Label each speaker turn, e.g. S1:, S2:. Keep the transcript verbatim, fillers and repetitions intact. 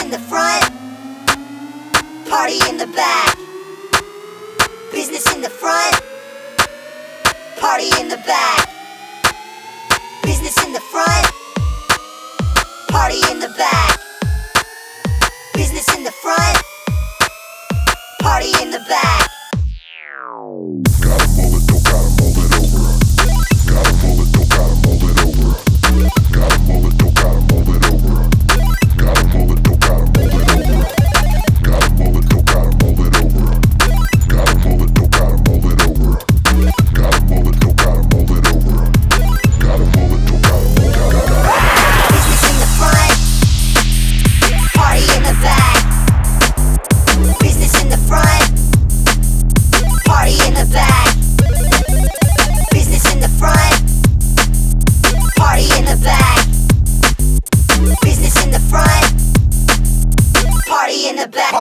S1: in the front, party in the back. Business in the front, party in the back. Business in the front, party in the back. Business in the front, party in the back.
S2: Got a mullet, don't gotta mull it over. Got a mullet, don't gotta mull it over. Got a mullet, don't gotta mull it over. Got a mullet, don't gotta mull it over. Got a mullet, don't gotta mull it over. Got a mullet, don't gotta mull it over. Got a mullet, don't gotta mull it over. Got a mullet, don't gotta mull it over.
S1: Business in the front, party in the back. Business in the front, party in the back. Business in the front, party in the back. Business in the front, party in the back.